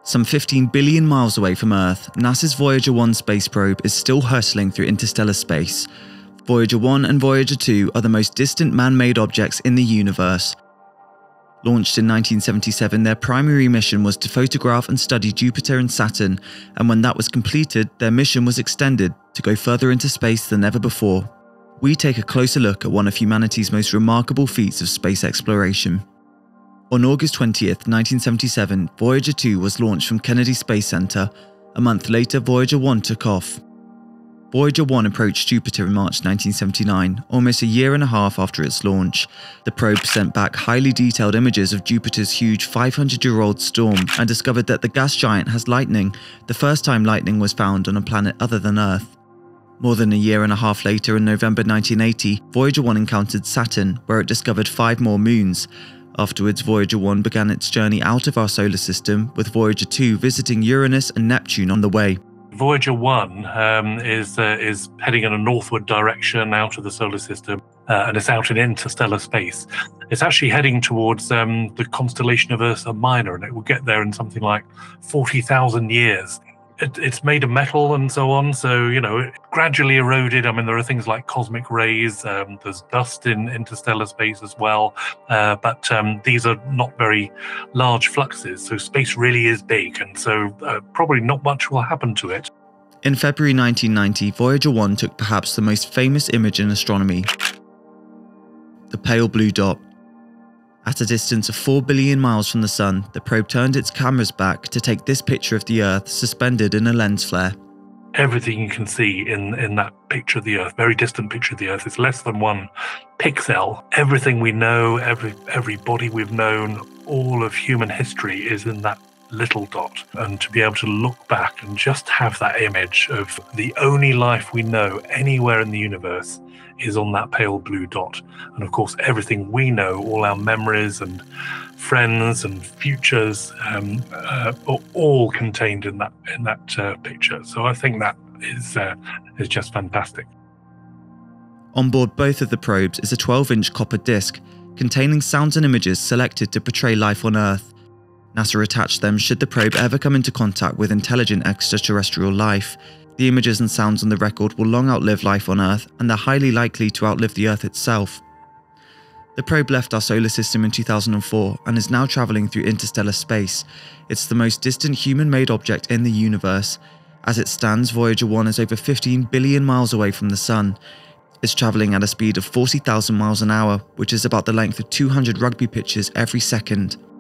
Some 15 billion miles away from Earth, NASA's Voyager 1 space probe is still hurtling through interstellar space. Voyager 1 and Voyager 2 are the most distant man-made objects in the universe. Launched in 1977, their primary mission was to photograph and study Jupiter and Saturn, and when that was completed, their mission was extended to go further into space than ever before. We take a closer look at one of humanity's most remarkable feats of space exploration. On August 20th, 1977, Voyager 2 was launched from Kennedy Space Center. A month later, Voyager 1 took off. Voyager 1 approached Jupiter in March 1979, almost a year and a half after its launch. The probe sent back highly detailed images of Jupiter's huge 500-year-old storm and discovered that the gas giant has lightning, the first time lightning was found on a planet other than Earth. More than a year and a half later, in November 1980, Voyager 1 encountered Saturn, where it discovered 5 more moons. Afterwards, Voyager 1 began its journey out of our solar system, with Voyager 2 visiting Uranus and Neptune on the way. Voyager 1 is heading in a northward direction out of the solar system, and it's out in interstellar space. It's actually heading towards the constellation of Ursa Minor, and it will get there in something like 40,000 years. It's made of metal and so on, so, it gradually eroded. I mean, there are things like cosmic rays, there's dust in interstellar space as well, but these are not very large fluxes, so space really is big, and so probably not much will happen to it. In February 1990, Voyager 1 took perhaps the most famous image in astronomy: the pale blue dot. At a distance of 4 billion miles from the Sun, the probe turned its cameras back to take this picture of the Earth suspended in a lens flare. Everything you can see in that picture of the Earth, very distant picture of the Earth, is less than 1 pixel. Everything we know, every body we've known, all of human history is in that little dot. And to be able to look back and just have that image of the only life we know anywhere in the universe is on that pale blue dot. And of course, everything we know, all our memories and friends and futures, are all contained in that picture. So I think that is just fantastic. On board both of the probes is a 12-inch copper disc containing sounds and images selected to portray life on Earth. NASA attached them should the probe ever come into contact with intelligent extraterrestrial life. The images and sounds on the record will long outlive life on Earth, and they're highly likely to outlive the Earth itself. The probe left our solar system in 2004 and is now travelling through interstellar space. It's the most distant human-made object in the universe. As it stands, Voyager 1 is over 15 billion miles away from the Sun. It's travelling at a speed of 40,000 miles an hour, which is about the length of 200 rugby pitches every second.